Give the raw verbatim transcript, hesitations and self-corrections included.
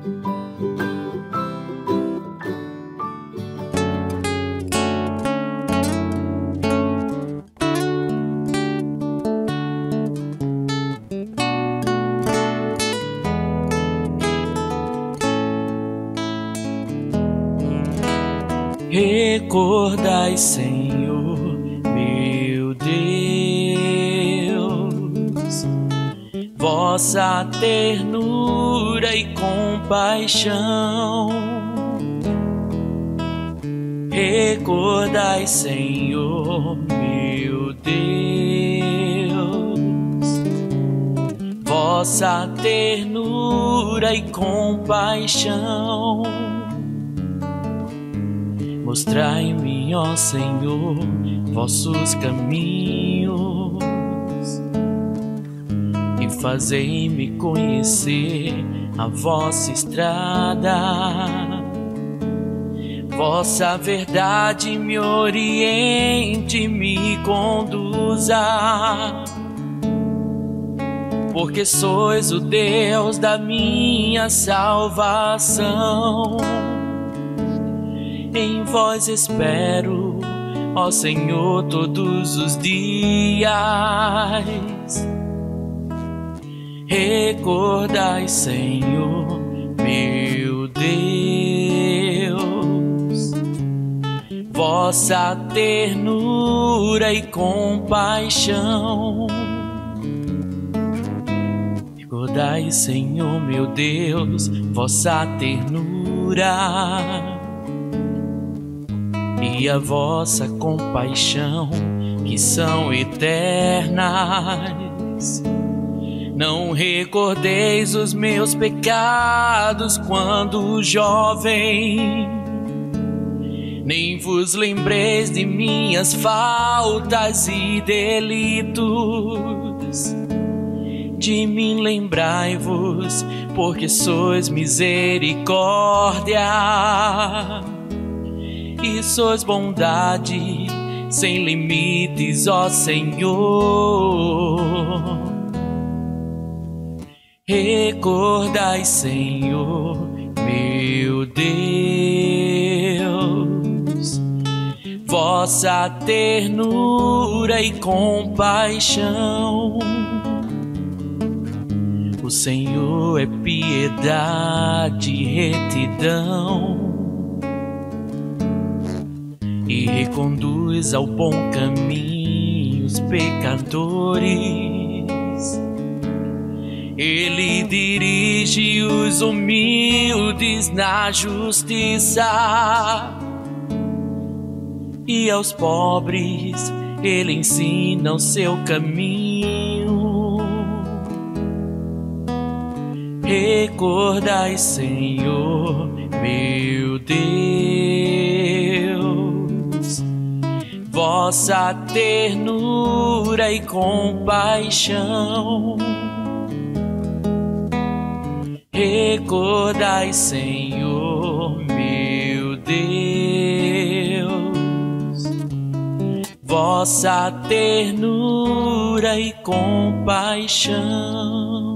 Recordai, Senhor, meu Deus, vossa ternura e compaixão. Recordai, Senhor, meu Deus, vossa ternura e compaixão. Mostrai-me, ó Senhor, vossos caminhos e fazei-me conhecer a vossa estrada. Vossa verdade me oriente, me conduza, porque sois o Deus da minha salvação. Em vós espero, ó Senhor, todos os dias. Recordai, Senhor, meu Deus, vossa ternura e compaixão. Recordai, Senhor, meu Deus, vossa ternura e a vossa compaixão, que são eternas. Não recordeis os meus pecados quando jovem, nem vos lembreis de minhas faltas e delitos. De mim lembrai-vos, porque sois misericórdia e sois bondade sem limites, ó Senhor. Recordai, Senhor, meu Deus, vossa ternura e compaixão. O Senhor é piedade e retidão, e reconduz ao bom caminho os pecadores. Ele dirige os humildes na justiça, e aos pobres ele ensina o seu caminho. Recordai, Senhor, meu Deus, vossa ternura e compaixão. Recordai, Senhor, meu Deus, vossa ternura e compaixão.